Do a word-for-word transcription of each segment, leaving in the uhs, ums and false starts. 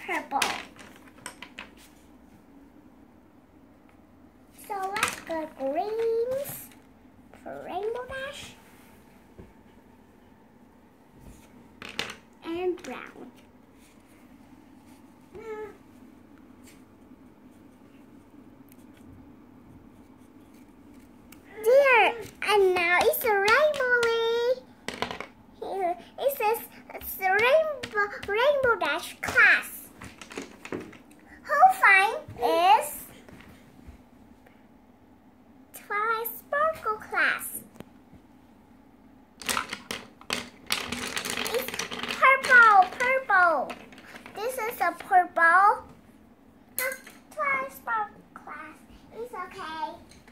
purple. So let's go greens for Rainbow Dash and brown. There, and now it's a rainbow. Here it says it's the Rainbow Rainbow Dash class. Who find is Twilight Sparkle class. It's purple, purple. This is a purple. Twilight Sparkle class. It's okay.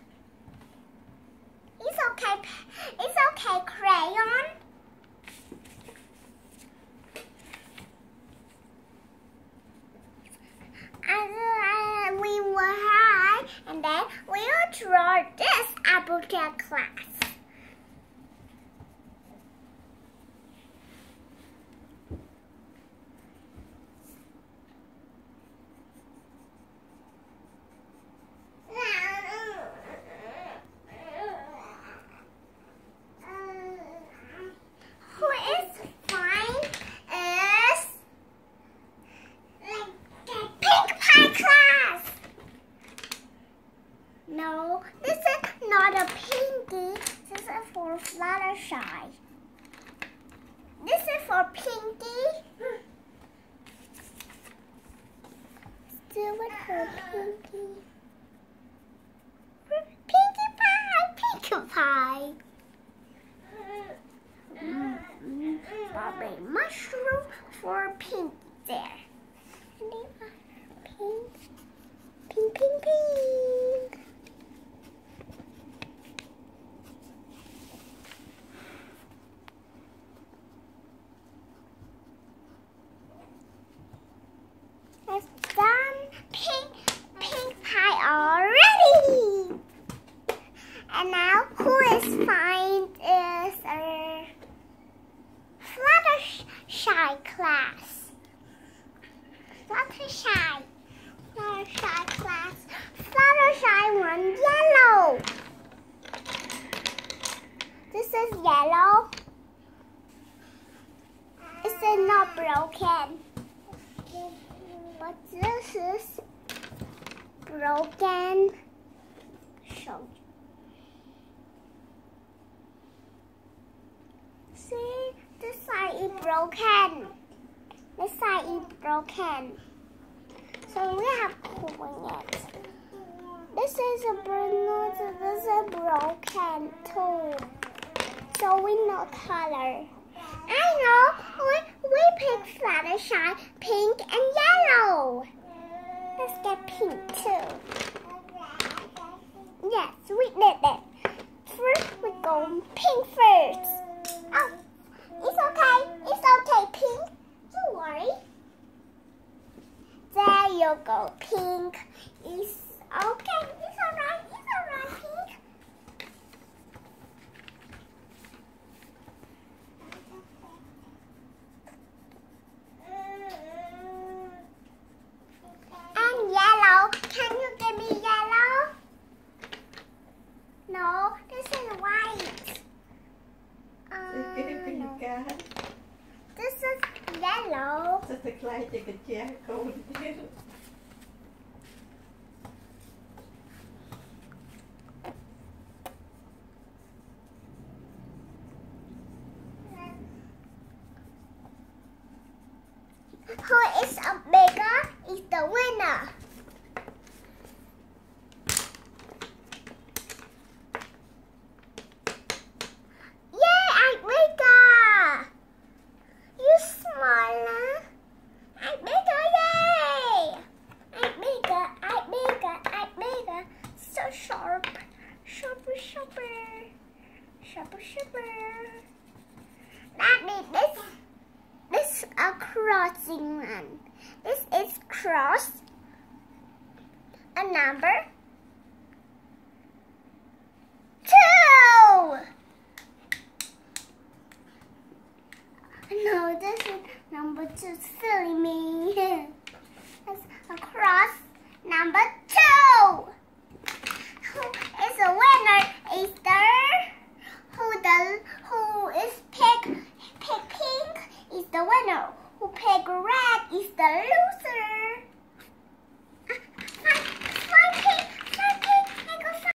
It's okay. It's okay, crayon. And uh, we will hide, and then we will draw this Applejack class. Who is fine is Pink Pie class. No, this is not a pinky. This is for Fluttershy. This is for Pinky. Still with her Pinky. Pinkie Pie, Pinkie Pie. Mm-hmm. Bobby mushroom for Pinky there. Pink, pink, pink, pink. It's done. Pink, pink pie already. And now, who is fine is our Fluttershy class. Fluttershy. Fluttershy class. Fluttershy one yellow. This is yellow. It's not broken. But this is broken. So, see, this side is broken. This side is broken. So we have to clean it. This is a broken, this is broken too. So we know color. I know. We, we pick Fluttershy, pink and yellow. Let's get pink too. Yes, we did it. First we go pink first. Oh, it's okay. It's okay, pink. Don't worry. There you go, pink. It's okay. It's alright. It's alright, pink. And yellow. Can you give me yellow? No, this is white. Uh, no. This is yellow. Just a klein ticketje komen. Who is a bigger is the winner. Yay, I bigger. You smaller. I bigger, yay. I bigger, I bigger, I bigger. So sharp. Sharper, sharper. Sharper, sharper. That means this. This is a crossing one. This is cross. A number two. No, this is number two. Silly me. is the loser.